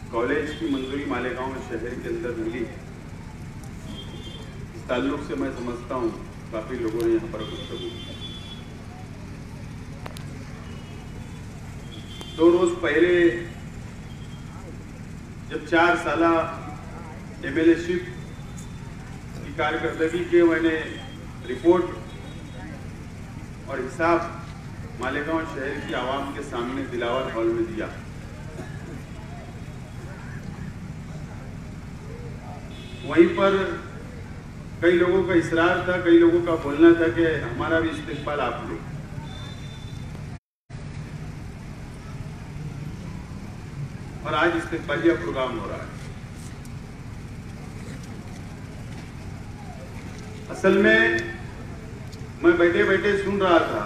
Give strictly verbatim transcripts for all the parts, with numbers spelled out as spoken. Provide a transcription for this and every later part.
College की मंजूरी मालेगांव शहर के अंदर मिली, इस ताल्लुक से मैं समझता हूँ काफी लोगों ने यहाँ पर गुफ्तगू की। दो रोज पहले जब चार साल एमएलए शिप की कारकर्दगी के मैंने रिपोर्ट और हिसाब मालेगांव शहर की आवाम के सामने दिलावर हॉल में दिया, वहीं पर कई लोगों का इसरार था, कई लोगों का बोलना था कि हमारा भी इस्तेकबाल आप लो। और आज इस्तेकबालिया प्रोग्राम हो रहा है। असल में मैं बैठे बैठे सुन रहा था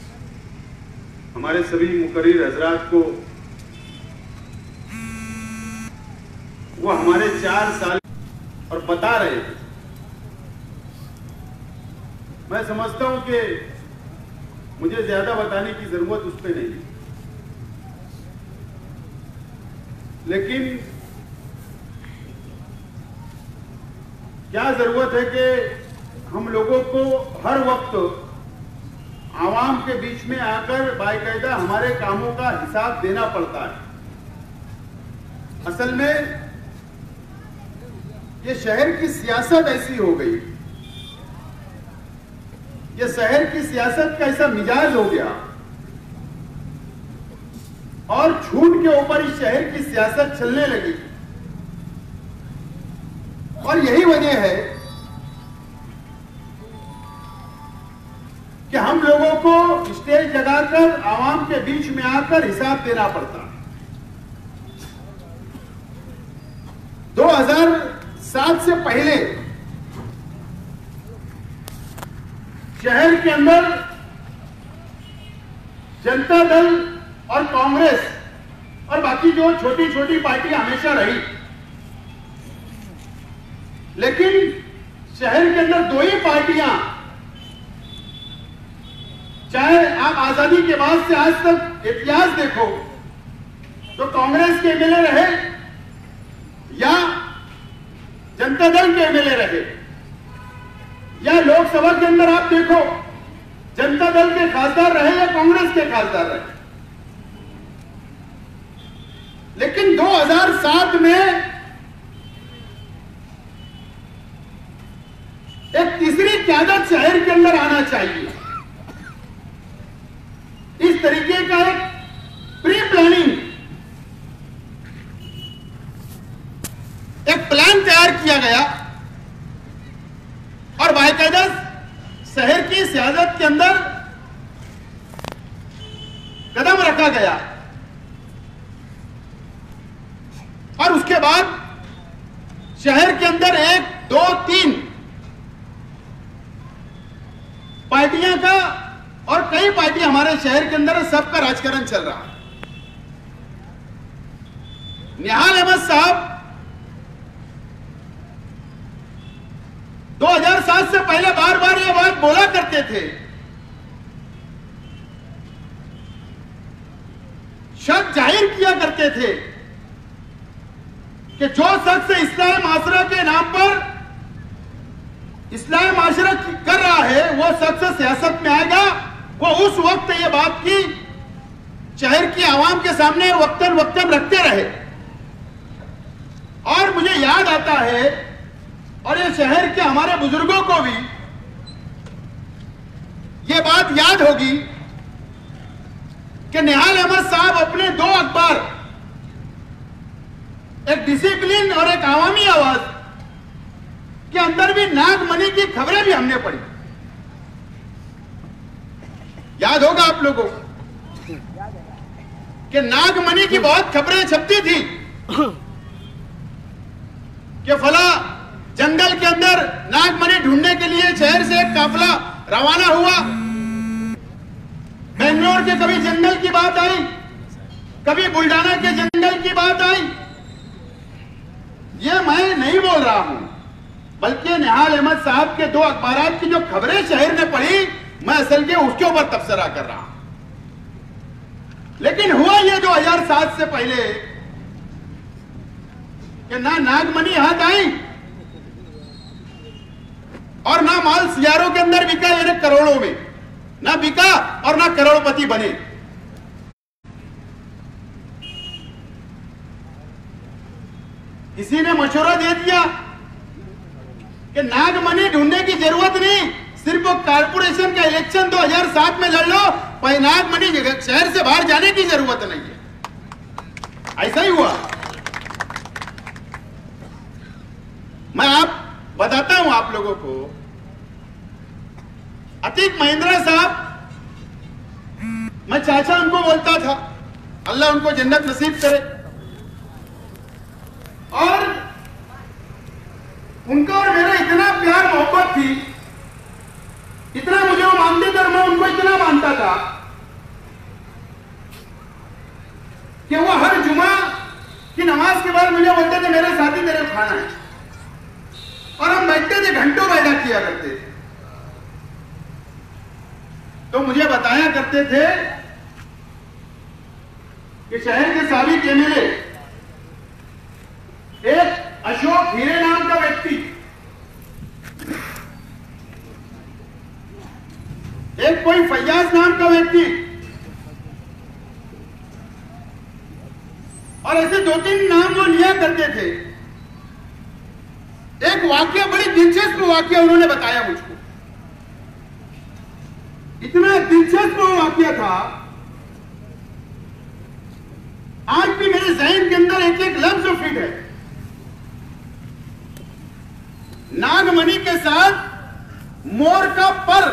हमारे सभी मुकर्रिर हजरात को, वो हमारे चार साल और बता रहे थे। मैं समझता हूं कि मुझे ज्यादा बताने की जरूरत उस पर नहीं, लेकिन क्या जरूरत है कि हम लोगों को हर वक्त आवाम के बीच में आकर बाकायदा हमारे कामों का हिसाब देना पड़ता है। असल में ये शहर की सियासत ऐसी हो गई, ये शहर की सियासत का ऐसा मिजाज हो गया और झूठ के ऊपर इस शहर की सियासत चलने लगी। और यही वजह है कि हम लोगों को स्टेज लगाकर आवाम के बीच में आकर हिसाब देना पड़ता है। दो हज़ार सात से पहले शहर के अंदर जनता दल और कांग्रेस और बाकी जो छोटी छोटी पार्टियां हमेशा रही, लेकिन शहर के अंदर दो ही पार्टियां, चाहे आप आजादी के बाद से आज तक इतिहास देखो तो कांग्रेस के एमएलए रहे या जनता दल के एमएलए रहे, या लोकसभा के अंदर आप देखो जनता दल के खासदार रहे या कांग्रेस के खासदार रहे। लेकिन दो हज़ार सात में एक तीसरी क़यादत शहर के अंदर आना चाहिए। इस तरीके का एक प्री प्लानिंग, एक प्लान तैयार किया गया और बाकायदा शहर की सियासत के अंदर कदम रखा गया। और उसके बाद शहर के अंदर एक दो तीन पार्टियां का और कई पार्टियां हमारे शहर के अंदर सबका राजकारण चल रहा है। निहाल अहमद साहब दो हज़ार सात से पहले बार बार यह बात बोला करते थे, शक जाहिर किया करते थे कि जो शख्स इस्लामी माशरा के नाम पर इस्लामी माशरा कर रहा है वो शख्स सियासत में आएगा। वो उस वक्त ये बात की शहर की आवाम के सामने वक्तन वक्तन रखते रहे। और मुझे याद आता है और ये शहर के हमारे बुजुर्गों को भी ये बात याद होगी कि निहाल अहमद साहब अपने दो अखबार, एक डिसिप्लिन और एक आवामी आवाज के अंदर भी नागमणि की खबरें भी हमने पढ़ी। याद होगा आप लोगों को कि नागमणि की बहुत खबरें छपती थी कि फला जंगल के अंदर नागमणि ढूंढने के लिए शहर से एक काफिला रवाना हुआ। बेंगलोर के कभी जंगल की बात आई, कभी बुल्डाना के जंगल की बात आई। ये मैं नहीं बोल रहा हूं, बल्कि निहाल अहमद साहब के दो अखबारात की जो खबरें शहर ने पढ़ी, मैं असल के उसके ऊपर तबसरा कर रहा हूं। लेकिन हुआ ये दो हज़ार सात से पहले कि ना नागमणि हाथ आई और ना माल सीआरओ के अंदर बिका, यानी करोड़ों में ना बिका और ना करोड़पति बने। किसी ने मशवरा दे दिया कि नागमणि ढूंढने की जरूरत नहीं, सिर्फ वो कारपोरेशन का इलेक्शन दो हज़ार सात में लड़ लो, पर नागमणि शहर से बाहर जाने की जरूरत नहीं है। ऐसा ही हुआ। मैं आप बताता हूं आप लोगों को, अतीक महिंद्रा साहब, मैं चाचा उनको बोलता था, अल्लाह उनको जन्नत नसीब करे, और उनका और मेरा इतना प्यार मोहब्बत थी, इतना मुझे वो मानते थे और मैं उनको इतना मानता था कि वो हर जुमा की नमाज के बाद मुझे बोलते थे मेरे साथी तेरे को खाना है, और हम बैठते थे, घंटों बैठा किया करते थे। तो मुझे बताया करते थे कि शहर के साबिक एमएलए एक अशोक हीरे नाम का व्यक्ति, एक कोई फैयाज नाम का व्यक्ति, और ऐसे दो तीन नाम वो लिया करते थे। एक वाकया, बड़ी दिलचस्प वाकया उन्होंने बताया मुझको, इतना दिलचस्प वाकया था, आज भी मेरे ज़हन के अंदर एक एक लफ्ज फिट है। नागमणि के साथ मोर का पर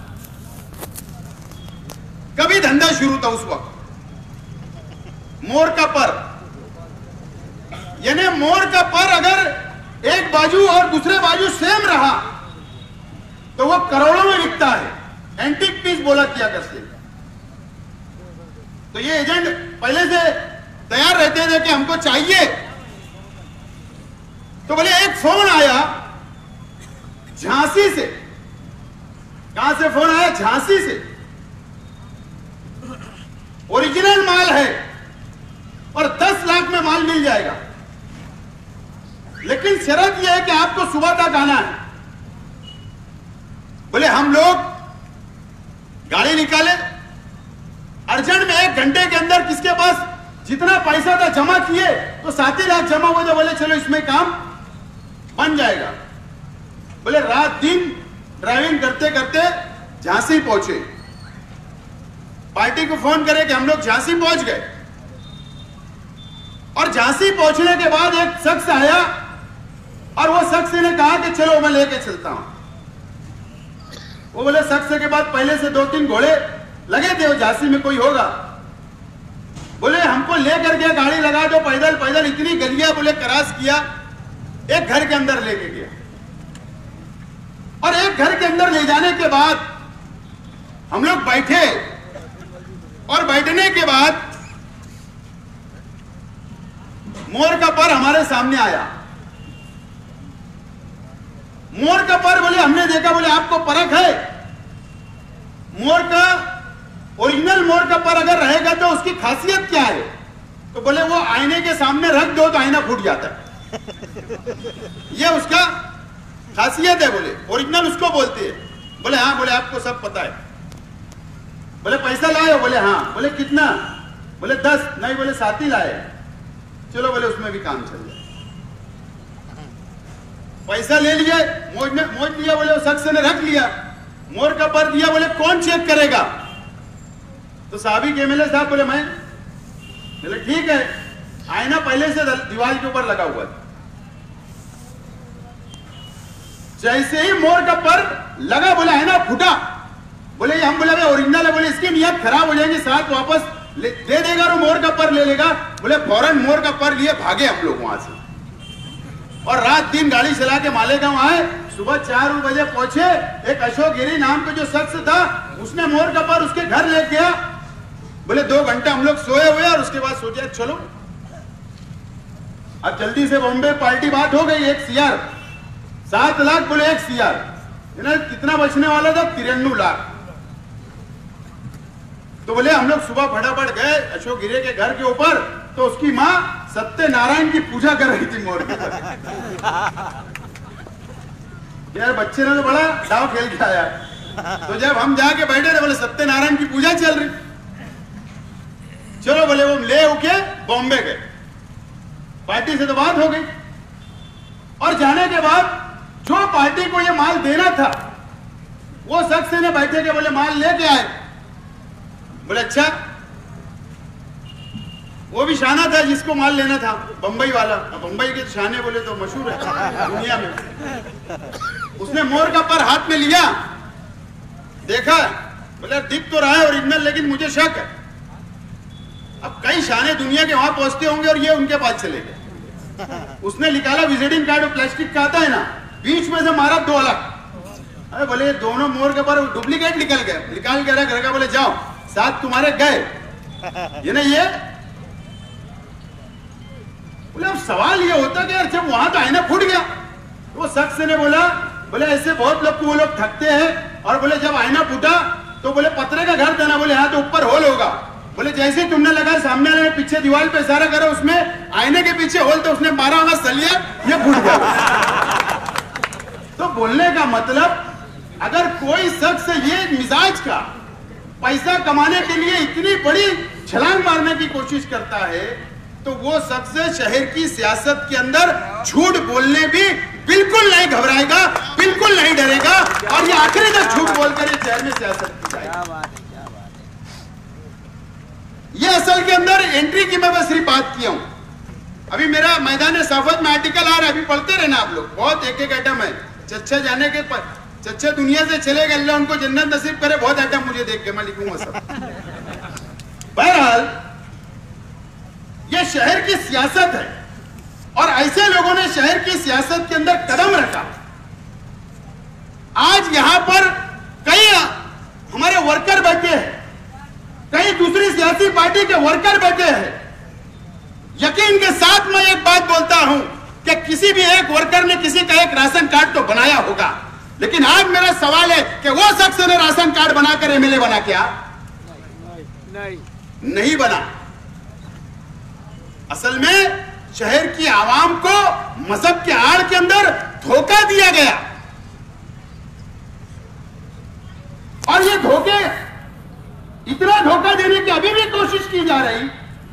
कभी धंधा शुरू था उस वक्त। मोर का पर, यानी मोर का पर अगर एक बाजू और दूसरे बाजू सेम रहा तो वो करोड़ों में बिकता है। एंटीक पीस बोला किया करते। तो ये एजेंट पहले से तैयार रहते थे कि हमको चाहिए, तो बोले एक फोन आया झांसी से। कहां से फोन आया? झांसी से। ओरिजिनल माल है और दस लाख में माल मिल जाएगा, लेकिन शर्त यह है कि आपको सुबह तक आना है। बोले हम लोग गाड़ी निकाले, अर्जेंट में एक घंटे के अंदर किसके पास जितना पैसा था जमा किए, तो सात ही लाख जमा हुए। तो बोले चलो इसमें काम बन जाएगा। बोले रात दिन ड्राइविंग करते करते झांसी पहुंचे। पार्टी को फोन करे कि हम लोग झांसी पहुंच गए, और झांसी पहुंचने के बाद एक शख्स आया और वो शख्स ने कहा कि चलो मैं लेके चलता हूं। वो बोले शख्स के बाद पहले से दो तीन घोड़े लगे थे, वो झांसी में कोई होगा। बोले हमको लेकर गया, गाड़ी लगा दो, पैदल पैदल इतनी गलियां बोले क्रॉस किया, एक घर के अंदर लेके गया। और एक घर के अंदर ले जाने के बाद हम लोग बैठे, और बैठने के बाद मोर का पर हमारे सामने आया। मोर का पर बोले हमने देखा, बोले आपको परख है? मोर का ओरिजिनल मोर का पर अगर रहेगा तो उसकी खासियत क्या है? तो बोले वो आईने के सामने रख दो तो आईना फूट जाता है। ये उसका खासियत है। बोले ओरिजिनल उसको बोलते हैं। बोले हाँ। बोले आपको सब पता है। बोले पैसा लाए हो? बोले हाँ। बोले कितना? बोले दस। नहीं, बोले सात ही लाए। चलो बोले उसमें भी काम चल जाए। पैसा ले लिए, मोज में मोज लिया। बोले वो शख्स ने रख लिया, मोर का पर दिया। बोले कौन चेक करेगा? तो साबिक एमएलए साहब बोले मैं। बोले ठीक है। आईना पहले से दीवार के ऊपर लगा हुआ था। जैसे ही मोर का पर लगा, बोले आईना फूटा। बोले हम बोले भाई ओरिजिनल है। बोले इसकी नियत खराब हो जाएगी, साथ वापस दे देगा और मोर का पर ले लेगा। बोले फौरन मोर का पर लिए भागे हम लोग वहां से, और रात दिन गाड़ी चला के मालेगांव आए। सुबह चार बजे पहुंचे। एक अशोक गिरी नाम का जो शख्स था, उसने मोर का पर उसके घर ले गया। बोले दो घंटा हम लोग सोए हुए, और उसके बाद सोचा चलो अब जल्दी से बॉम्बे पार्टी बात हो गई। एक सीआर सात लाख। बोले एक सीआर कितना बचने वाला था? तिरानवे लाख। तो बोले हम लोग सुबह फटाफट गए अशोक गिरे के घर के ऊपर, तो उसकी माँ सत्यनारायण की पूजा कर रही थी मोर के ऊपर। यार बच्चे ने तो बड़ा दाव खेल के आया। तो जब हम जाके बैठे थे बोले सत्यनारायण की पूजा चल रही, चलो बोले वो ले होके बॉम्बे गए, पार्टी से तो बात हो गई। और जाने के बाद जो पार्टी को ये माल देना था वो शख्स ने बैठे के बोले माल लेके आए। बोले अच्छा, वो भी शाना था जिसको माल लेना था, बंबई वाला। बंबई के शाने बोले तो मशहूर है दुनिया में। उसने मोर का पर हाथ में लिया, देखा, बोले दिख तो रहा है ओरिजिनल, लेकिन मुझे शक है। अब कई शाने दुनिया के वहां पहुंचते होंगे और ये उनके पास चले गए। उसने निकाला विजिटिंग कार्ड, प्लास्टिक का आता है ना, बीच में से मारा दो अलग। अरे बोले दोनों मोर के पर डुप्लीकेट निकल गए, निकाल के रखा। बोले जाओ साथ तुम्हारे गए, ये नहीं ये। बोले अब सवाल ये होता कि यार जब वहां तो आईना फूट गया, तो वो शख्स ने बोला, बोले ऐसे बहुत लोग को वो लोग थकते हैं, और बोले जब आईना फूटा तो बोले पत्रे का घर देना। बोले हाँ, तो ऊपर होल होगा। बोले जैसे तुमने लगा सामने वाले पीछे दीवार पे इशारा करो, उसमें आईने के पीछे होल, तो उसने मारा होगा सलिया, ये फूट गया। तो बोलने का मतलब, अगर कोई शख्स ये मिजाज का पैसा कमाने के लिए इतनी बड़ी छलांग मारने की कोशिश करता है, तो वो शख्स शहर की सियासत के अंदर झूठ बोलने भी बिल्कुल नहीं घबराएगा, बिल्कुल नहीं डरेगा, और ये आखिरी तक झूठ बोलकर ये शहर में सियासत की जाएगी। ये असल के अंदर एंट्री की मैं बस सिर्फ बात किया हूं। अभी मेरा मैदान साफत में आर्टिकल आ रहा है, अभी पढ़ते रहना आप लोग, बहुत एक एक आइटम है। चच्चा जाने के पर, चच्चा दुनिया से चले गए, अल्लाह उनको जन्नत नसीब करे, बहुत आइटम मुझे देख के मैं लिखूंगा सब। बहरहाल ये शहर की सियासत है, और ऐसे लोगों ने शहर की सियासत के अंदर कदम रखा। आज यहां पर कई हमारे वर्कर बैठे हैं, कई दूसरी सियासी पार्टी के वर्कर बैठे हैं। यकीन के साथ मैं एक बात बोलता हूं कि किसी भी एक वर्कर ने किसी का एक राशन कार्ड तो बनाया होगा, लेकिन आज मेरा सवाल है कि वो शख्स ने राशन कार्ड बनाकर एमएलए बना क्या? नहीं, नहीं बना। असल में शहर की आवाम को मजहब के आड़ के अंदर धोखा दिया गया, और ये धोखे, इतना धोखा देने की अभी भी कोशिश की जा रही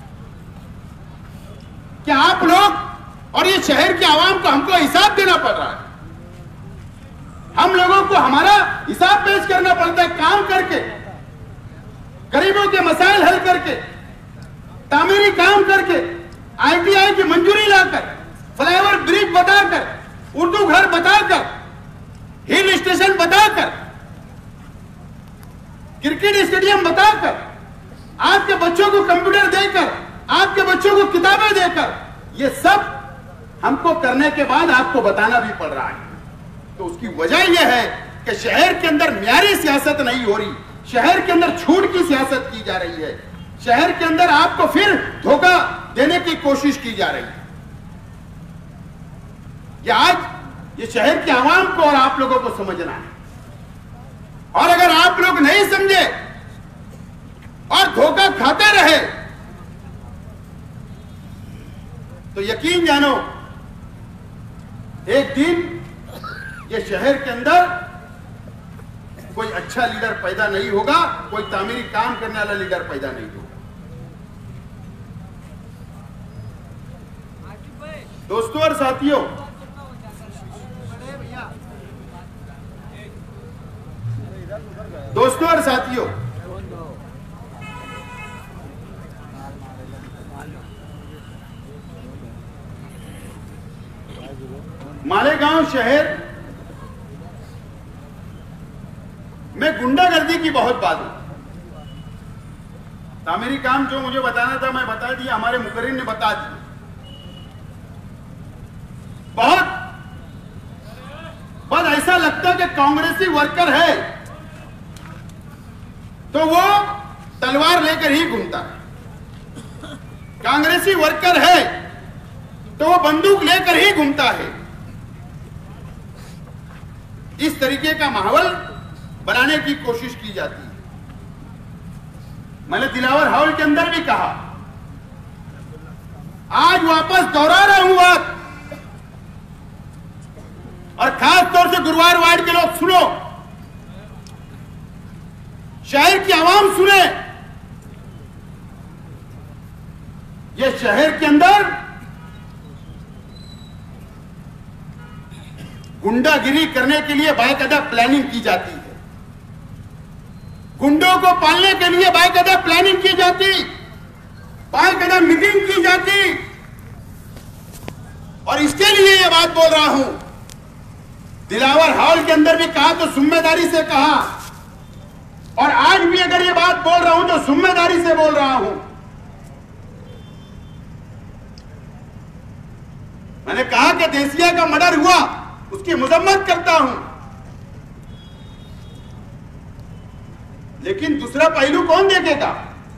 कि आप लोग और ये शहर की आवाम को हमको हिसाब देना पड़ रहा है। हम लोगों को हमारा हिसाब पेश करना पड़ता है, काम करके, गरीबों के मसाइल हल करके, तामीरी काम करके, आईटीआई की मंजूरी लाकर, फ्लाईओवर ब्रिज बताकर, उर्दू घर बताकर, हिल स्टेशन बताकर, क्रिकेट स्टेडियम बताकर, आपके बच्चों को कंप्यूटर देकर, आपके बच्चों को किताबें देकर, ये सब हमको करने के बाद आपको बताना भी पड़ रहा है। तो उसकी वजह यह है कि शहर के अंदर म्यारी सियासत नहीं हो रही, शहर के अंदर छूट की सियासत की जा रही है, शहर के अंदर आपको फिर धोखा देने की कोशिश की जा रही है। ये आज ये शहर की आवाम को और आप लोगों को समझना है, और अगर आप लोग नहीं समझे और धोखा खाते रहे तो यकीन जानो एक दिन ये शहर के अंदर कोई अच्छा लीडर पैदा नहीं होगा, कोई तामीरी काम करने वाला लीडर पैदा नहीं होगा। दोस्तों और साथियों, दोस्तों और साथियों, मालेगांव शहर में गुंडागर्दी की बहुत बात है। तामीरी काम जो मुझे बताना था मैं बता दिया, हमारे मुकर्रिर ने बता दिया। बहुत बहुत ऐसा लगता कि कांग्रेसी वर्कर है तो वो तलवार लेकर ही घूमता है, कांग्रेसी वर्कर है तो वो बंदूक लेकर ही घूमता है। इस तरीके का माहौल बनाने की कोशिश की जाती है। मैंने दिलावर हॉल के अंदर भी कहा आज वापस दोहरा रहा हूं बात, और खास तौर से गुरुवार वार्ड के लोग सुनो, शहर की आवाम सुने। ये शहर के अंदर गुंडागिरी करने के लिए बाकायदा प्लानिंग की जाती है, गुंडों को पालने के लिए बाकायदा प्लानिंग की जाती, बाकायदा मीटिंग की जाती, और इसके लिए ये बात बोल रहा हूं। दिलावर हॉल के अंदर भी कहा तो जिम्मेदारी से कहा, और आज भी अगर ये बात बोल रहा हूं तो जिम्मेदारी से बोल रहा हूं। मैंने कहा कि देसिया का मर्डर हुआ, उसकी मजम्मत करता हूं, लेकिन दूसरा पहलू कौन देखेगा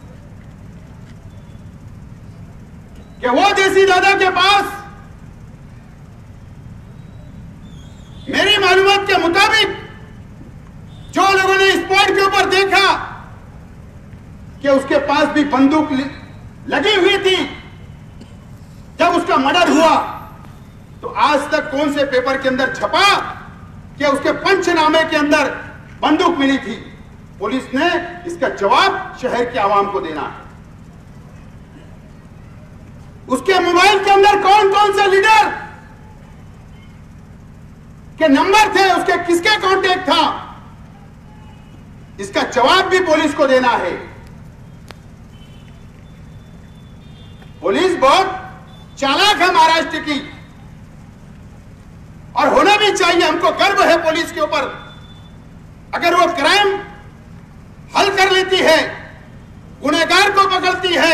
कि वो देसी दादा के पास मेरी मालूमात के मुताबिक जो लोगों ने स्पॉट के ऊपर देखा कि उसके पास भी बंदूक लगी हुई थी जब उसका मर्डर हुआ, तो आज तक कौन से पेपर के अंदर छपा कि उसके पंचनामे के अंदर बंदूक मिली थी? पुलिस ने इसका जवाब शहर के आवाम को देना है। उसके मोबाइल के अंदर कौन कौन से लीडर के नंबर थे, उसके किसके कांटेक्ट था, इसका जवाब भी पुलिस को देना है। पुलिस बहुत चालाक है महाराष्ट्र की, और होना भी चाहिए। हमको गर्व है पुलिस के ऊपर। अगर वो क्राइम हल कर लेती है, गुनहगार को पकड़ती है,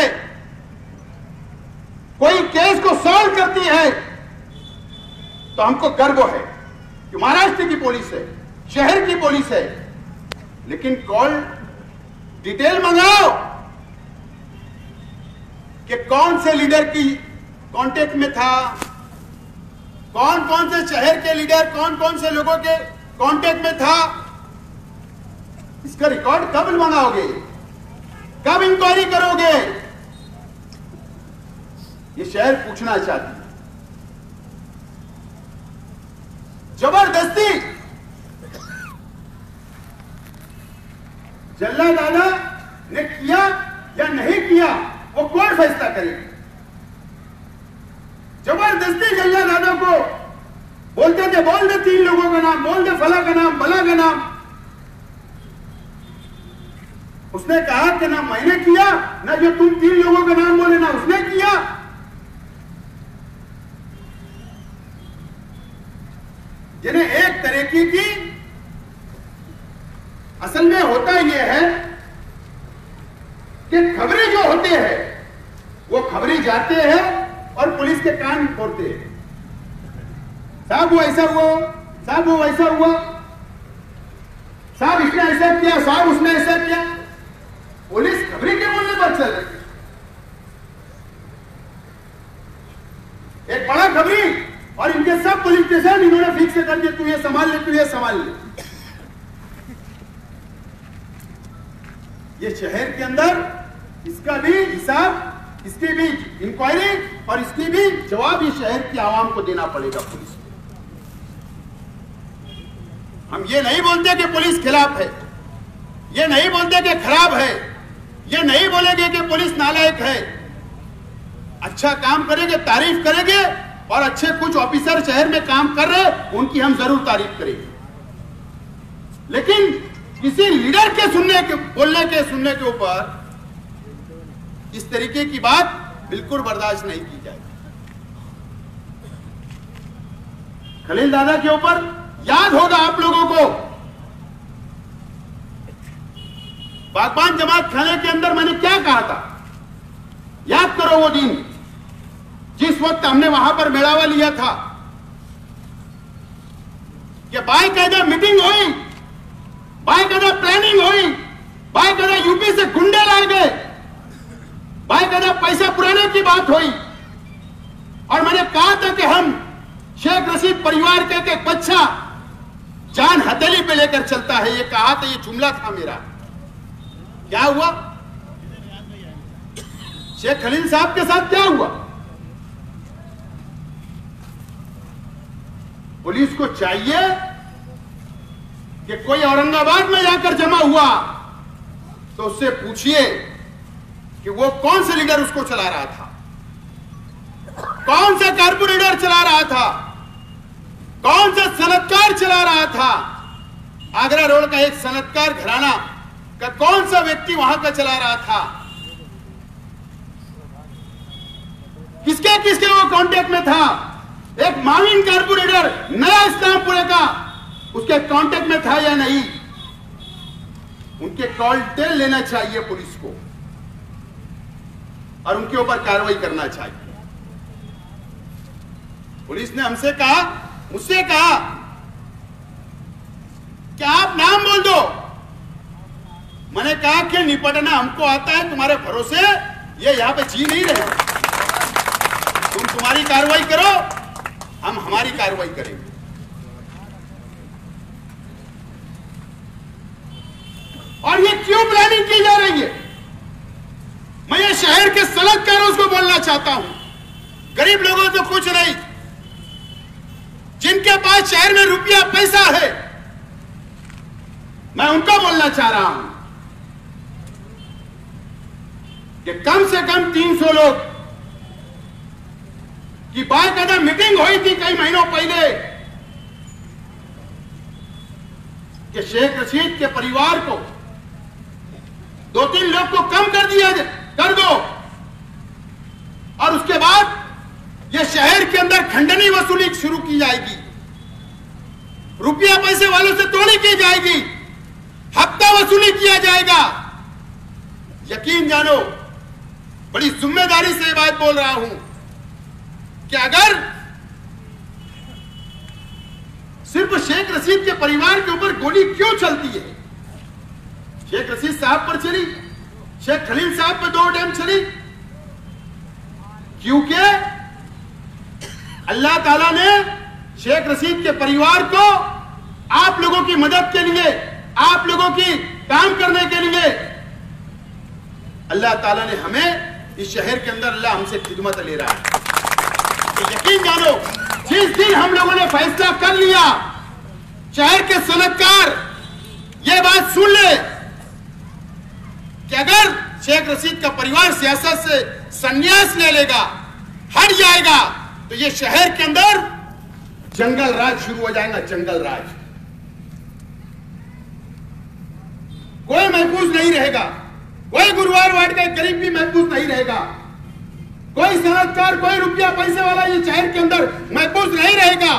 कोई केस को सॉल्व करती है, तो हमको गर्व है कि महाराष्ट्र की पुलिस है, शहर की पुलिस है। लेकिन कॉल डिटेल मंगाओ कि कौन से लीडर की कांटेक्ट में था, कौन कौन से शहर के लीडर कौन कौन से लोगों के कांटेक्ट में था। इसका रिकॉर्ड कब मंगाओगे, कब इंक्वायरी करोगे? ये शहर पूछना चाहती है। जबरदस्ती जल्ला दादा ने किया या नहीं किया, वो कौन फैसला करेगा? जबरदस्ती जल्ला दादा को बोलते थे, बोल दे तीन लोगों का नाम, बोल दे फला का नाम, बला का नाम। उसने कहा कि ना मैंने किया, ना जो तुम तीन लोगों का नाम बोले ना उसने किया। जिन्हें एक तरीके की असल में होता यह है कि खबरें जो होते हैं वो खबरें जाते हैं और पुलिस के कान फोड़ते हैं। साहब वो ऐसा हुआ, साहब वो वैसा हुआ, साहब इसने ऐसा किया, साहब उसने ऐसा किया। पुलिस खबरें के बोलने पर चल रही है। एक बड़ा खबरी और इनके सब पुलिस स्टेशन इन्होंने फिक्स कर दिया, तू ये संभाल ले, तू ये संभाल ले। ये शहर के अंदर इसका भी हिसाब, इसकी भी इंक्वायरी और इसकी भी जवाब ये शहर की आवाम को देना पड़ेगा पुलिस को। हम ये नहीं बोलते कि पुलिस खिलाफ है, ये नहीं बोलते कि खराब है, ये नहीं बोलेंगे कि पुलिस नालायक है। अच्छा काम करेंगे, तारीफ करेंगे, और अच्छे कुछ ऑफिसर शहर में काम कर रहे उनकी हम जरूर तारीफ करेंगे। लेकिन किसी लीडर के सुनने के बोलने के सुनने के ऊपर इस तरीके की बात बिल्कुल बर्दाश्त नहीं की जाएगी। खलील दादा के ऊपर याद होगा आप लोगों को, बागबान जमात खाने के अंदर मैंने क्या कहा था, याद करो वो दिन जिस वक्त हमने वहां पर मेड़ावा लिया था कि बाकायदा मीटिंग हुई, बाकायदा प्लानिंग हुई, बाकायदा यूपी से गुंडे लाए गए, बाकायदा पैसा पुराने की बात हुई। और मैंने कहा था कि हम शेख रशीद परिवार के एक बच्चा जान हथेली पे लेकर चलता है, ये कहा था, ये जुमला था मेरा। क्या हुआ शेख खलील साहब के साथ? क्या हुआ? पुलिस को चाहिए कि कोई औरंगाबाद में जाकर जमा हुआ तो उससे पूछिए कि वो कौन से लीडर उसको चला रहा था, कौन सा कारपोरेटर चला रहा था, कौन सा सनतकार चला रहा था। आगरा रोड का एक सनतकार घराना का कौन सा व्यक्ति वहां का चला रहा था, किसके किसके वो कांटेक्ट में था। एक माविन कारपोरेटर नया इस्लामपुर का उसके कांटेक्ट में था या नहीं। उनके कॉल टेल लेना चाहिए पुलिस को और उनके ऊपर कार्रवाई करना चाहिए। पुलिस ने हमसे कहा, मुझसे कहा कि आप नाम बोल दो। मैंने कहा कि निपटना हमको आता है, तुम्हारे भरोसे ये यहां पे जी नहीं रहे। तुम तुम्हारी कार्रवाई करो, हम हमारी कार्रवाई करेंगे। और ये क्यों प्लानिंग की जा रही है? मैं ये शहर के सनतकारों को बोलना चाहता हूं, गरीब लोगों तो कुछ नहीं, जिनके पास शहर में रुपया पैसा है, मैं उनको बोलना चाह रहा हूं कि कम से कम तीन सौ लोग की बाकायदा मीटिंग हुई थी कई महीनों पहले कि शेख रशीद के परिवार को दो तीन लोग को कम कर दिया कर दो और उसके बाद यह शहर के अंदर खंडनी वसूली शुरू की जाएगी, रुपया पैसे वालों से तोड़ी की जाएगी, हफ्ता वसूली किया जाएगा। यकीन जानो, बड़ी जिम्मेदारी से बात बोल रहा हूं कि अगर सिर्फ शेख रशीद के परिवार के ऊपर गोली क्यों चलती है, शेख रशीद साहब पर चली, शेख खलील साहब पर दो टाइम चली, क्योंकि अल्लाह ताला ने शेख रशीद के परिवार को आप लोगों की मदद के लिए, आप लोगों की काम करने के लिए अल्लाह ताला ने हमें इस शहर के अंदर अल्लाह हमसे खिदमत ले रहा है। तो यकीन जानो, जिस दिन हम लोगों ने फैसला कर लिया, शहर के सनतकार ये बात सुन ले कि अगर शेख रशीद का परिवार सियासत से संन्यास ले लेगा, हट जाएगा, तो ये शहर के अंदर जंगल राज शुरू हो जाएगा। जंगल राज, कोई महफूज नहीं रहेगा, कोई गुरुवार वार्ड का गरीब भी महफूज नहीं रहेगा, कोई सनतकार, कोई रुपया पैसे वाला ये शहर के अंदर महफूज नहीं रहेगा।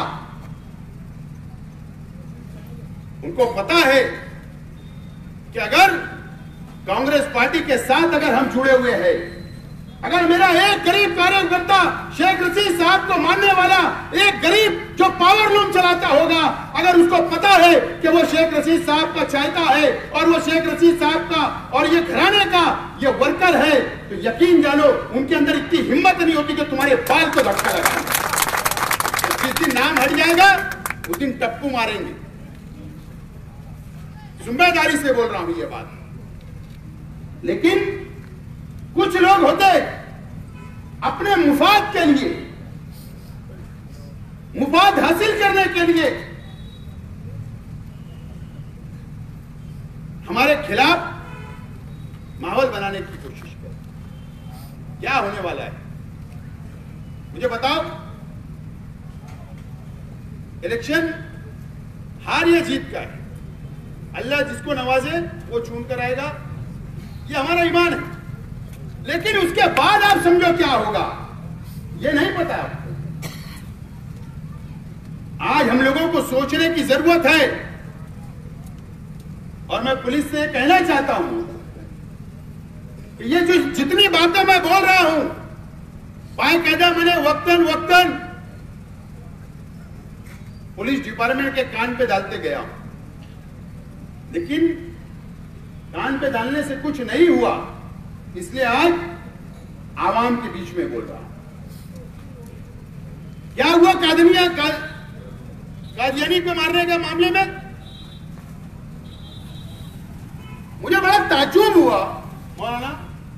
उनको पता है कि अगर कांग्रेस पार्टी के साथ अगर हम जुड़े हुए हैं, अगर मेरा एक गरीब कार्यकर्ता शेख रशीद साहब को मानने वाला एक गरीब जो पावर लूम चलाता होगा, अगर उसको पता है कि वो शेख रशीद साहब का चाहता है और वो शेख रशीद साहब का और ये घराने का ये वर्कर है, तो यकीन जानो उनके अंदर इतनी हिम्मत नहीं होती कि तुम्हारे बाल को धक्का लगाएंगे। जिस दिन नाम हट जाएगा उस दिन टप्पू मारेंगे। जिम्मेदारी से बोल रहा हूं ये बात। लेकिन कुछ लोग होते अपने मुफाद के लिए, मुफाद हासिल करने के लिए हमारे खिलाफ माहौल बनाने की कोशिश करें। क्या होने वाला है मुझे बताओ। इलेक्शन हार या जीत का है, अल्लाह जिसको नवाजे वो चुन कर आएगा, ये हमारा ईमान है। लेकिन उसके बाद आप समझो क्या होगा ये नहीं पता आपको। आज हम लोगों को सोचने की जरूरत है और मैं पुलिस से कहना चाहता हूं कि ये जो जितनी बातें मैं बोल रहा हूं, बाकायदा मैंने वक्तन वक्तन पुलिस डिपार्टमेंट के कान पे डालते गया, लेकिन कान पे डालने से कुछ नहीं हुआ, इसलिए आज आवाम के बीच में बोल रहा हूं। क्या हुआ कादनिया का, कादियानी पे मारने के मामले में मुझे बड़ा ताज्जुब हुआ मौलाना,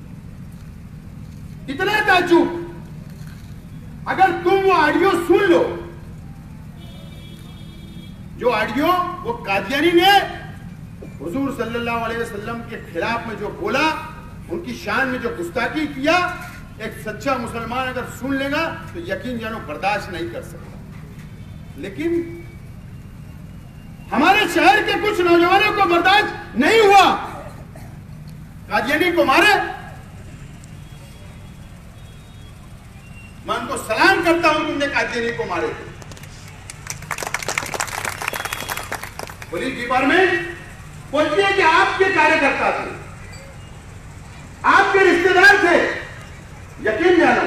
इतना ताज्जुब। अगर तुम वो ऑडियो सुन लो जो ऑडियो वो कादियानी ने हुजूर सल्लल्लाहु अलैहि वसल्लम के खिलाफ में जो बोला, उनकी शान में जो गुस्ताखी किया, एक सच्चा मुसलमान अगर सुन लेगा तो यकीन जानो बर्दाश्त नहीं कर सकता। लेकिन हमारे शहर के कुछ नौजवानों को बर्दाश्त नहीं हुआ, कादियानी को मारे। मैं उनको सलाम करता हूं, तुमने कादियानी को मारे। पुलिस डिपार्टमेंट बोलती है कि आपके कार्यकर्ता थे, आपके रिश्तेदार थे। यकीन जानो,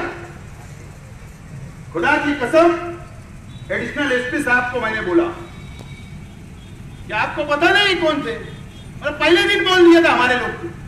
खुदा की कसम, एडिशनल एसपी साहब को मैंने बोला कि आपको पता नहीं कौन थे, और पहले दिन बोल दिया था हमारे लोग को।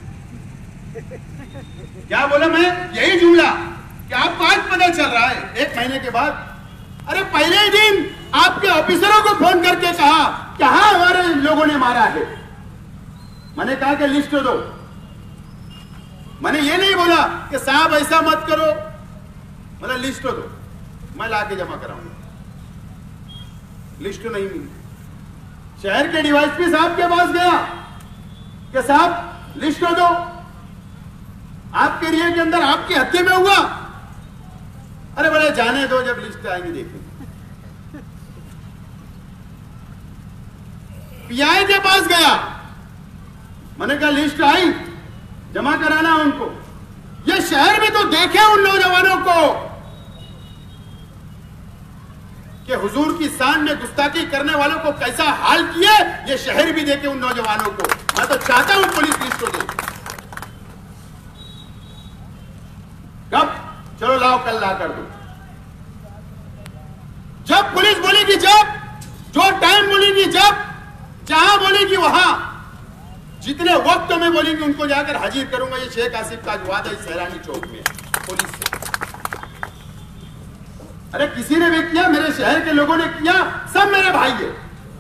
क्या बोला मैं? यही जुमला कि आपको आज पता चल रहा है एक महीने के बाद। अरे पहले ही दिन आपके ऑफिसरों को फोन करके कहा कि हाँ हमारे लोगों ने मारा है। मैंने कहा कि लिस्ट दो। मैंने ये नहीं बोला कि साहब ऐसा मत करो, मतलब लिस्ट दो, मैं लाके जमा कराऊंगा। लिस्ट नहीं मिली। शहर के डीवाईएसपी साहब के पास गया कि साहब लिस्ट दो, आपके एरिया के अंदर आपकी हत्या में हुआ। अरे बोले जाने दो, जब लिस्ट आएंगी देखेंगे। पीआई के पास गया, मैंने कहा लिस्ट आई, जमा कराना उनको। ये शहर में तो देखे उन नौजवानों को कि हुजूर की शान में गुस्ताखी करने वालों को कैसा हाल किए, ये शहर भी देखे उन नौजवानों को। मैं तो चाहता हूं पुलिस लिस्ट को दे। कब? चलो लाओ, कल ला कर दो। जब पुलिस बोलेगी, जब जो टाइम बोलेगी, जब जहां बोलेगी वहां, जितने वक्त में बोलेंगे उनको जाकर हाजिर करूंगा। ये शेख आसिफ का जो वादा है सैलानी चौक में पुलिस से। अरे किसी ने भी किया, मेरे शहर के लोगों ने किया, सब मेरे भाई है।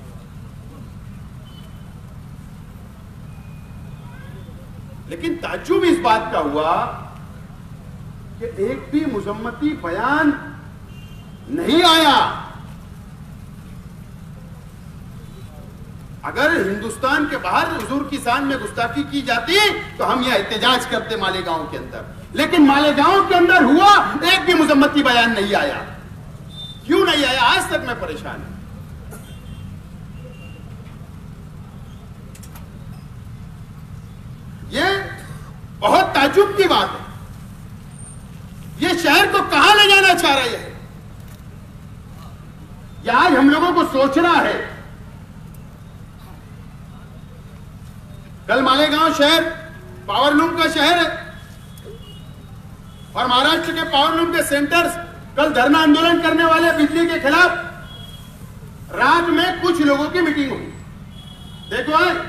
लेकिन ताज्जुब इस बात का हुआ कि एक भी मुजम्मती बयान नहीं आया। अगर हिंदुस्तान के बाहर हुजूर की शान में गुस्ताखी की जाती तो हम यह एहतजाज करते मालेगांव के अंदर, लेकिन मालेगांव के अंदर हुआ, एक भी मुजम्मती बयान नहीं आया। क्यों नहीं आया? आज तक मैं परेशान हूं। यह बहुत ताज्जुब की बात है। यह शहर को कहां ले जाना चाह रहे हैं, यह आज हम लोगों को सोचना है। कल मालेगांव शहर पावरलूम का शहर है, और महाराष्ट्र के पावरलूम के सेंटर्स कल धरना आंदोलन करने वाले बिजली के खिलाफ रात में कुछ लोगों की मीटिंग हुई। देखो है,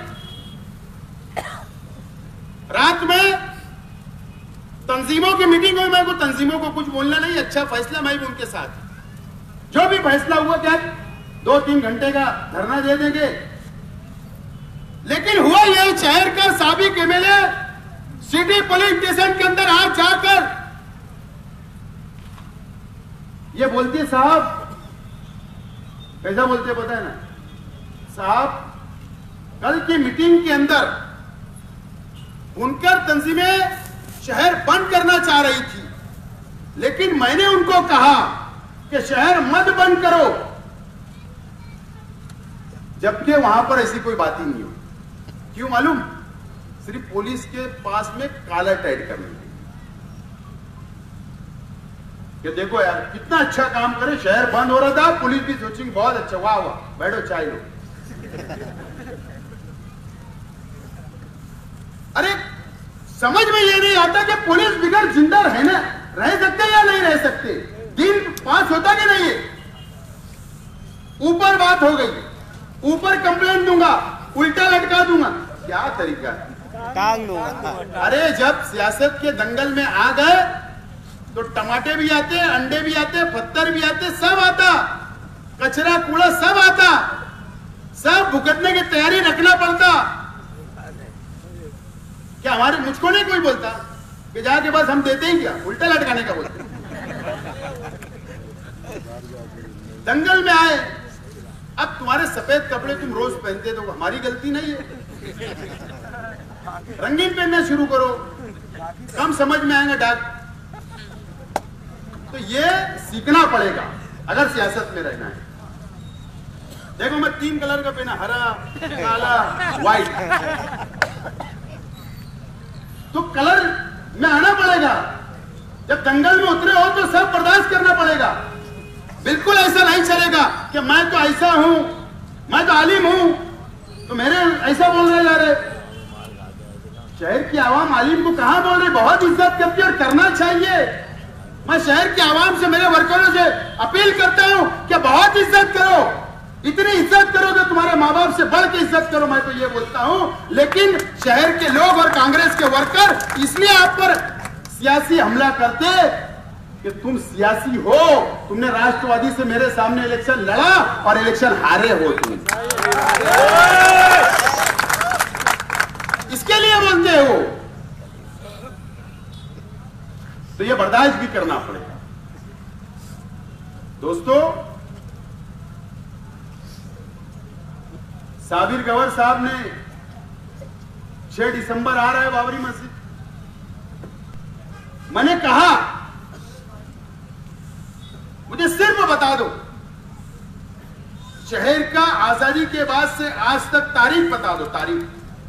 रात में तंजीमों की मीटिंग हुई। मैं को तंजीमों को कुछ बोलना नहीं, अच्छा फैसला मैं भी उनके साथ, जो भी फैसला हुआ क्या दो तीन घंटे का धरना दे देंगे। लेकिन हुआ यह, शहर का साबिक एमएलए सिटी पुलिस स्टेशन के अंदर आज जाकर ये बोलती, साहब कैसा बोलते पता है ना, साहब कल की मीटिंग के अंदर उनकर तंजीमें शहर बंद करना चाह रही थी, लेकिन मैंने उनको कहा कि शहर मत बंद करो, जबकि वहां पर ऐसी कोई बात ही नहीं हो। क्यों मालूम? सिर्फ पुलिस के पास में काला टाइट करने के लिए कि देखो यार कितना अच्छा काम करे, शहर बंद हो रहा था, पुलिस भी सोचेंगे बहुत अच्छा, वाह वाह, बैठो चाय लो। अरे समझ में ये नहीं आता कि पुलिस बिगड़ जिंदा है ना, रह सकते या नहीं रह सकते? दिन पास होता कि नहीं है? ऊपर बात हो गई, ऊपर कंप्लेंट दूंगा, उल्टा लटका दूंगा, क्या तरीका है? टांग दूंगा। अरे जब सियासत के दंगल में आ गए तो टमाटे भी आते, अंडे भी आते, पत्थर भी आते, सब आता, कचरा कूड़ा सब आता, सब भुगतने की तैयारी रखना पड़ता। क्या हमारे मुझको नहीं कोई बोलता कि जाके बस हम देते ही क्या, उल्टा लटकाने का बोलते। दंगल में आए, अब तुम्हारे सफेद कपड़े तुम रोज पहनते तो हमारी गलती नहीं है, रंगीन पहनना शुरू करो, कम समझ में आएंगे डाक। तो ये सीखना पड़ेगा अगर सियासत में रहना है। देखो मैं तीन कलर का पहना, हरा, काला, व्हाइट। तो कलर में आना पड़ेगा। जब दंगल में उतरे हो तो सब बर्दाश्त करना पड़ेगा। बिल्कुल ऐसा नहीं चलेगा कि मैं तो ऐसा हूं, मैं तो आलिम हूं तो मेरे ऐसा बोल रहे जा रहे। शहर की आवाम आलिम को कहां बोल रही, बहुत इज्जत करती है और करना चाहिए। मैं शहर की आवाम से, मेरे वर्करों से अपील करता हूं कि बहुत इज्जत करो, इतनी इज्जत करो कि तुम्हारे माँ बाप से बढ़ के इज्जत करो, मैं तो ये बोलता हूं। लेकिन शहर के लोग और कांग्रेस के वर्कर इसलिए आप पर सियासी हमला करते कि तुम सियासी हो, तुमने राष्ट्रवादी से मेरे सामने इलेक्शन लड़ा और इलेक्शन हारे हो तुम, इसके लिए बोलते हो। तो ये बर्दाश्त भी करना पड़ेगा। दोस्तों, साबिर गवर साहब ने छह दिसंबर आ रहा है बाबरी मस्जिद, मैंने कहा मुझे सिर्फ बता दो शहर का आजादी के बाद से आज तक तारीख बता दो, तारीख।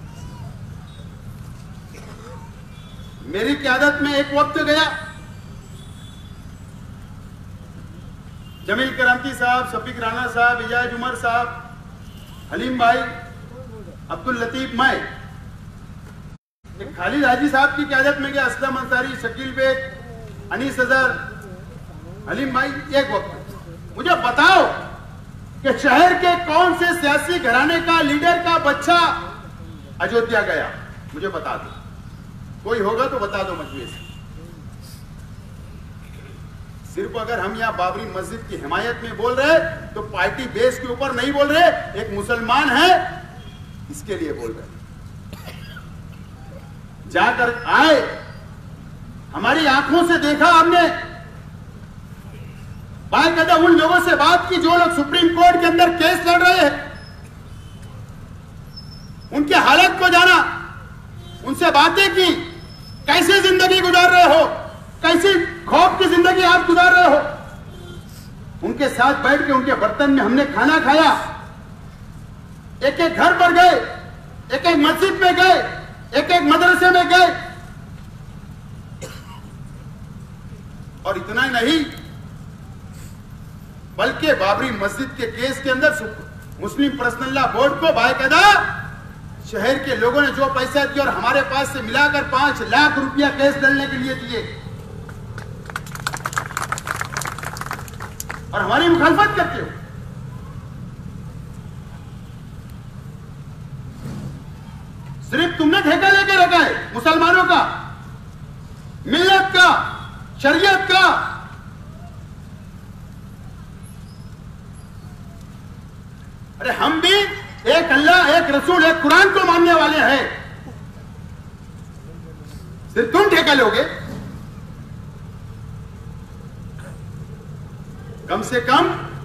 मेरी क़यादत में एक वक्त गया, जमील करामती साहब, शफीक राणा साहब, इजाज उमर साहब, हलीम भाई, अब्दुल लतीफ, मैं, खालिद हाजी साहब की क़यादत में गया, असलम अंसारी, शकील बेग, अनीस अजहर, हलीम भाई। एक वक्त मुझे बताओ कि शहर के कौन से सियासी घराने का लीडर का बच्चा अयोध्या गया, मुझे बता दो। कोई होगा तो बता दो मजबूर से। सिर्फ अगर हम यहाँ बाबरी मस्जिद की हिमायत में बोल रहे तो पार्टी बेस के ऊपर नहीं बोल रहे, एक मुसलमान है इसके लिए बोल रहे। जाकर आए, हमारी आंखों से देखा हमने, बाकायदा उन लोगों से बात की जो लोग सुप्रीम कोर्ट के अंदर केस लड़ रहे हैं, उनके हालत को जाना, उनसे बातें की, कैसे जिंदगी गुजार रहे हो, कैसी खौफ की जिंदगी आप गुजार रहे हो। उनके साथ बैठ के उनके बर्तन में हमने खाना खाया, एक एक घर पर गए, एक एक मस्जिद में गए, एक एक मदरसे में गए। और इतना ही नहीं बल्कि बाबरी मस्जिद के केस के अंदर मुस्लिम पर्सनल लॉ बोर्ड को बाकायदा शहर के लोगों ने जो पैसा दिया और हमारे पास से मिलाकर पांच लाख रुपया केस लड़ने के लिए दिए और हमारी मुखालफत करते हो। सिर्फ तुमने ठेका लेके रखा है मुसलमानों का, मिल्लत का, शरीयत का। अरे हम भी एक अल्लाह, एक रसूल, एक कुरान को मानने वाले हैं, सिर्फ तुम ठेका लोगे। कम से कम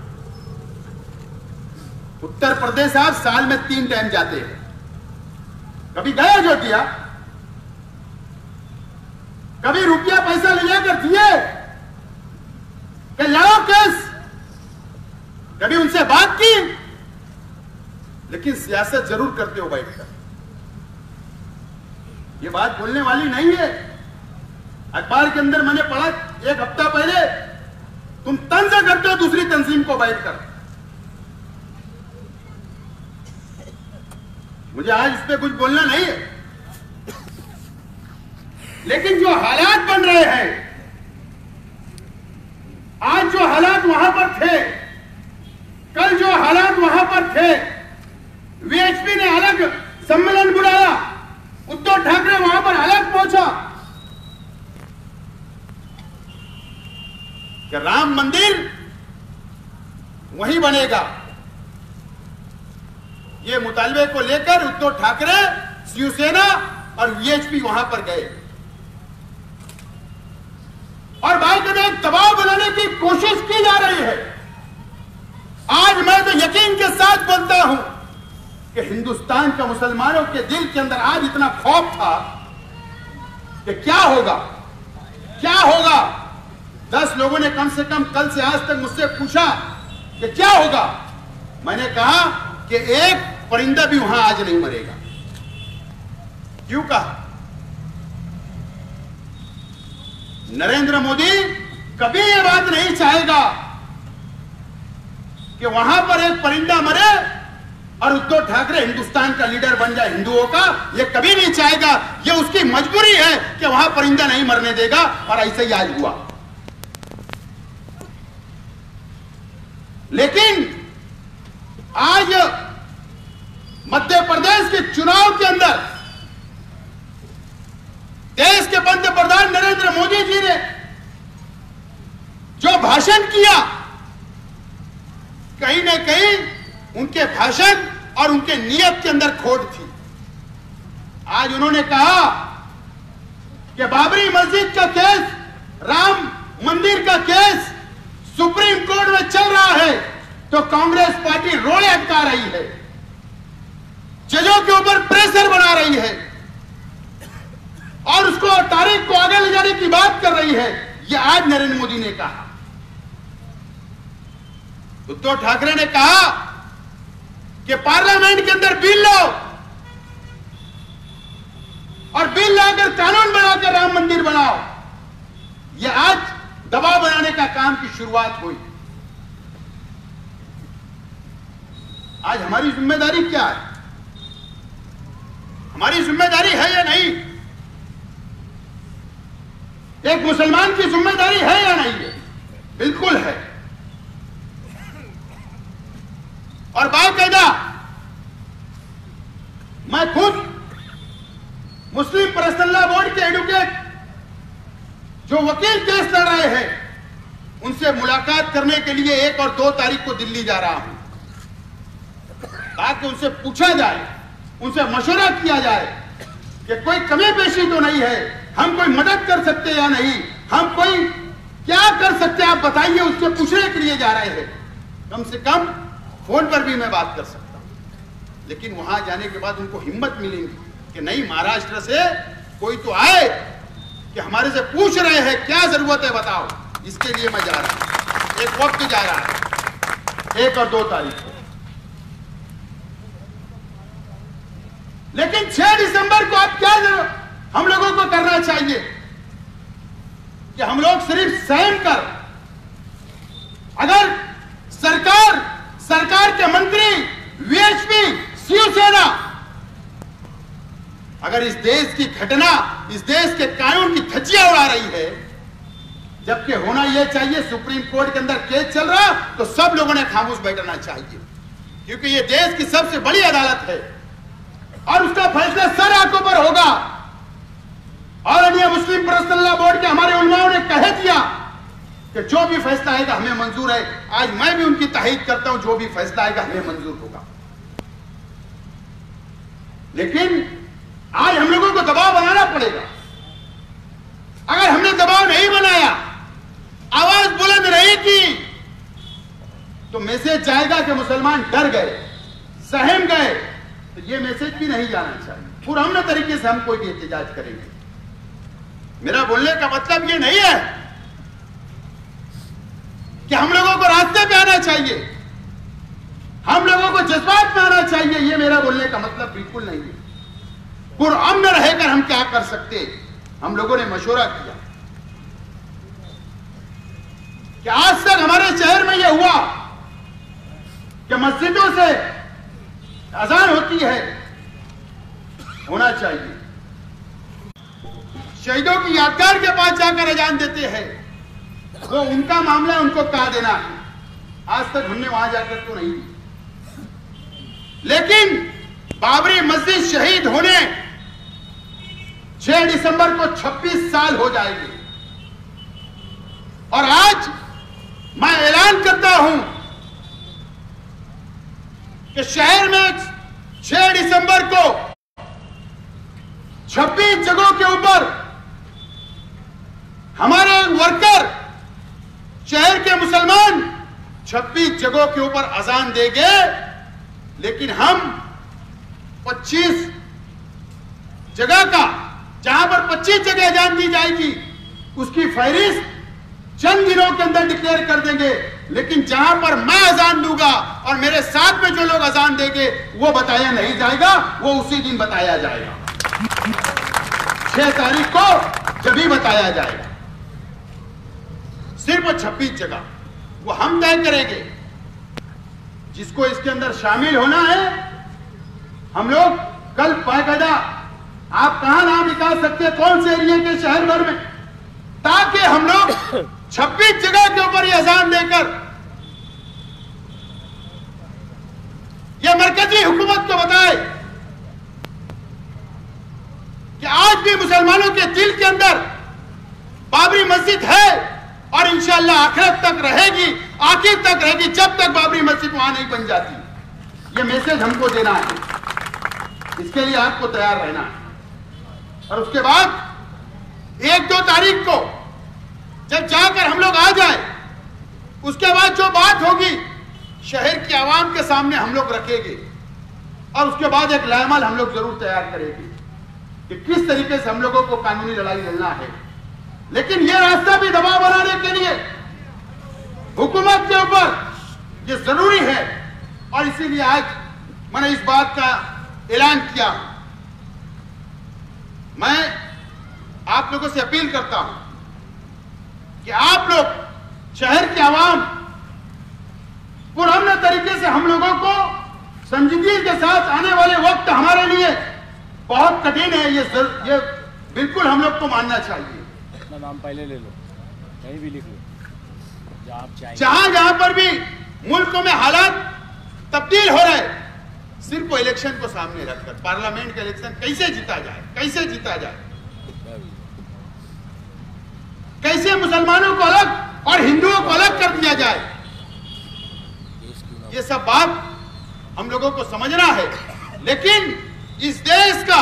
उत्तर प्रदेश आप साल में तीन टाइम जाते हैं, कभी गए अयोध्या, कभी रुपया पैसा ले जाकर दिए कि लड़ो केस, कभी उनसे बात की, लेकिन सियासत जरूर करते हो बैठकर। ये बात बोलने वाली नहीं है। अखबार के अंदर मैंने पढ़ा एक हफ्ता पहले, तुम तंज करते हो दूसरी तंजीम को बैठकर। मुझे आज इस पे कुछ बोलना नहीं है, लेकिन जो हालात बन रहे हैं, आज जो हालात वहां पर थे, कल जो हालात वहां पर थे, वीएचपी ने अलग सम्मेलन बुलाया, उद्धव ठाकरे वहां पर अलग पहुंचा कि राम मंदिर वहीं बनेगा। ये मुतालबे को लेकर उद्धव ठाकरे, शिवसेना और वीएचपी वहां पर गए और बाकायदा एक दबाव बनाने की कोशिश की जा रही है। आज आज मैं तो यकीन के साथ बोलता हूं कि हिंदुस्तान का मुसलमानों के दिल के अंदर आज इतना खौफ था कि क्या होगा क्या होगा। दस लोगों ने कम से कम कल से आज तक मुझसे पूछा कि क्या होगा। मैंने कहा कि एक परिंदा भी वहां आज नहीं मरेगा। क्यों कहा? नरेंद्र मोदी कभी यह बात नहीं चाहेगा कि वहां पर एक परिंदा मरे और उद्धव ठाकरे हिंदुस्तान का लीडर बन जाए हिंदुओं का। यह कभी नहीं चाहेगा। यह उसकी मजबूरी है कि वहां परिंदा नहीं मरने देगा, और ऐसे ही आज हुआ। लेकिन आज मध्य प्रदेश के चुनाव के अंदर देश के पंतप्रधान नरेंद्र मोदी जी ने जो भाषण किया, कहीं ना कहीं उनके भाषण और उनके नियत के अंदर खोट थी। आज उन्होंने कहा कि बाबरी मस्जिद का केस, राम मंदिर का केस सुप्रीम कोर्ट में चल रहा है तो कांग्रेस पार्टी रोड़े अटका रही है, जजों के ऊपर प्रेशर बना रही है और उसको तारीख को आगे ले जाने की बात कर रही है। यह आज नरेंद्र मोदी ने कहा। उद्धव ठाकरे ने कहा कि पार्लियामेंट के अंदर बिल लाओ और बिल लाकर कानून बनाकर राम मंदिर बनाओ। यह आज दबाव बनाने का काम की शुरुआत हुई। आज हमारी जिम्मेदारी क्या है? हमारी जिम्मेदारी है या नहीं? एक मुसलमान की जिम्मेदारी है या नहीं है? बिल्कुल है। और बाकायदा मैं खुद मुस्लिम पर्सनल लॉ बोर्ड के एडवोकेट जो वकील केस लड़ रहे हैं उनसे मुलाकात करने के लिए एक और दो तारीख को दिल्ली जा रहा हूं, ताकि उनसे पूछा जाए, उनसे मशवरा किया जाए कि कोई कमी पेशी तो नहीं है, हम कोई मदद कर सकते या नहीं, हम कोई क्या कर सकते हैं आप बताइए। उससे पूछने के लिए जा रहे हैं। कम से कम फोन पर भी मैं बात कर सकता हूं, लेकिन वहां जाने के बाद उनको हिम्मत मिलेगी कि नहीं, महाराष्ट्र से कोई तो आए कि हमारे से पूछ रहे हैं क्या जरूरत है बताओ। इसके लिए मैं जा रहा हूं। एक वक्त जा रहा है, एक और दो तारीख को। लेकिन छह दिसंबर को आप क्या जरूर हम लोगों को करना चाहिए कि हम लोग सिर्फ सहम कर, अगर सरकार सरकार के मंत्री, वीएचपी, शिवसेना अगर इस देश की घटना, इस देश के कानून की धज्जियां उड़ा रही है, जबकि होना यह चाहिए सुप्रीम कोर्ट के अंदर केस चल रहा, तो सब लोगों ने खामोश बैठना चाहिए, क्योंकि यह देश की सबसे बड़ी अदालत है और उसका फैसला सर आंखों पर होगा। और अन्य मुस्लिम पर्सनल लॉ बोर्ड के हमारे उलमाओं ने कह दिया कि जो भी फैसला आएगा हमें मंजूर है। आज मैं भी उनकी ताहीद करता हूं, जो भी फैसला आएगा हमें मंजूर होगा। लेकिन आज हम लोगों को दबाव बनाना पड़ेगा। अगर हमने दबाव नहीं बनाया, आवाज बुलंद नहीं की, तो मैसेज जाएगा कि मुसलमान डर गए, सहम गए। तो यह मैसेज भी नहीं जाना चाहिए। पुराने तरीके से हम कोई भी एहतजाज करेंगे। मेरा बोलने का मतलब यह नहीं है कि हम लोगों को रास्ते पे आना चाहिए, हम लोगों को जज्बात में आना चाहिए। यह मेरा बोलने का मतलब बिल्कुल नहीं है। पुरअमन रहकर हम क्या कर सकते, हम लोगों ने मशवरा किया कि आज तक हमारे शहर में यह हुआ कि मस्जिदों से अजान होती है, होना चाहिए। शहीदों की यादगार के पास जाकर अजान देते हैं, वो उनका मामला, उनको कहा देना है। आज तक हमने वहां जाकर तो नहीं। लेकिन बाबरी मस्जिद शहीद होने छह दिसंबर को छब्बीस साल हो जाएंगे, और आज मैं ऐलान करता हूं कि शहर में छह दिसंबर को छब्बीस जगहों के ऊपर हमारे वर्कर, शहर के मुसलमान छब्बीस पच्चीस जगहों के ऊपर अजान देंगे, लेकिन हम पच्चीस जगह का, जहां पर पच्चीस जगह अजान दी जाएगी, उसकी फहरिस्त चंद दिनों के अंदर डिक्लेयर कर देंगे। लेकिन जहां पर मैं अजान दूंगा और मेरे साथ में जो लोग अजान देंगे, वो बताया नहीं जाएगा, वो उसी दिन बताया जाएगा। छह तारीख को जब ही बताया जाएगा। सिर्फ छब्बीस जगह वो हम तय करेंगे। जिसको इसके अंदर शामिल होना है, हम लोग कल बाकायदा, आप कहां नाम निकाल सकते हैं, कौन से एरिया के शहर भर में, ताकि हम लोग छब्बीस जगह के ऊपर यह अजान देकर यह मरकजी हुकूमत को बताए कि आज भी मुसलमानों के दिल के अंदर बाबरी मस्जिद है और इंशाअल्लाह आखिरत तक रहेगी, आखिर तक रहेगी, जब तक बाबरी मस्जिद वहां नहीं बन जाती। यह मैसेज हमको देना है, इसके लिए आपको तैयार रहना है। और उसके बाद एक दो तारीख को जब जाकर हम लोग आ जाए, उसके बाद जो बात होगी शहर की आवाम के सामने हम लोग रखेंगे और उसके बाद एक लायमल हम लोग जरूर तैयार करेंगे कि किस तरीके से हम लोगों को कानूनी लड़ाई लड़ना है। लेकिन यह रास्ता भी दबाव बनाने के लिए हुकूमत के ऊपर यह जरूरी है और इसीलिए आज मैंने इस बात का ऐलान किया। मैं आप लोगों से अपील करता हूं कि आप लोग शहर के आवाम पुरअमन तरीके से हम लोगों को संजीदगी के साथ आने वाले वक्त हमारे लिए बहुत कठिन है, ये ये बिल्कुल हम लोग को मानना चाहिए। अपना नाम पहले ले लो, कहीं भी लिख लो, जहां आप चाहें। जहां जहां पर भी मुल्क में हालात तब्दील हो रहे, सिर्फ वो इलेक्शन को सामने रखकर पार्लियामेंट का इलेक्शन कैसे जीता जाए, कैसे जीता जाए, कैसे मुसलमानों को अलग और हिंदुओं को अलग कर दिया जाए, ये सब बात हम लोगों को समझना है। लेकिन इस देश का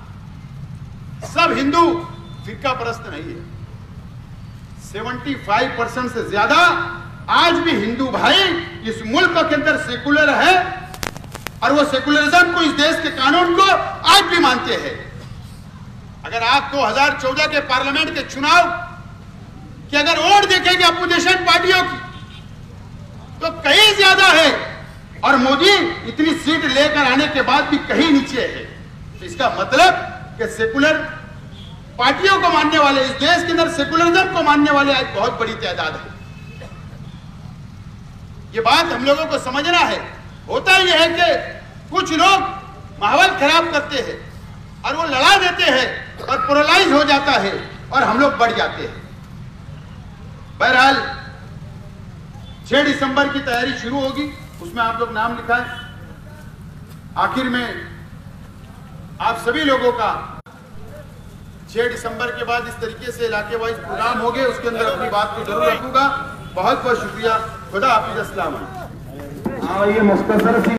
सब हिंदू फिरका परस्त नहीं है। पचहत्तर परसेंट से ज्यादा आज भी हिंदू भाई इस मुल्क के अंदर सेकुलर है और वो सेकुलरिज्म को, इस देश के कानून को आज भी मानते हैं। अगर आप दो हज़ार चौदह के पार्लियामेंट के चुनाव कि अगर वोट देखेंगे अपोजिशन पार्टियों की तो कहीं ज्यादा है और मोदी इतनी सीट लेकर आने के बाद भी कहीं नीचे है। तो इसका मतलब कि सेकुलर पार्टियों को मानने वाले, इस देश के अंदर सेकुलरिज्म को मानने वाले आज बहुत बड़ी तादाद है। ये बात हम लोगों को समझना है। होता यह है कि कुछ लोग माहौल खराब करते हैं और वो लड़ा देते हैं और पोलराइज हो जाता है और हम लोग बढ़ जाते हैं। बहरहाल छह दिसंबर की तैयारी शुरू होगी, उसमें आप लोग नाम लिखाएं। आखिर में आप सभी लोगों का छह दिसंबर के बाद इस तरीके से इलाके वाइज प्रोग्राम हो गए, उसके अंदर अपनी बात को जरूर रखूंगा। बहुत बहुत शुक्रिया। खुदा हाफिज। अस्सलाम वालेकुम। हाँ, ये मुख्तसर सी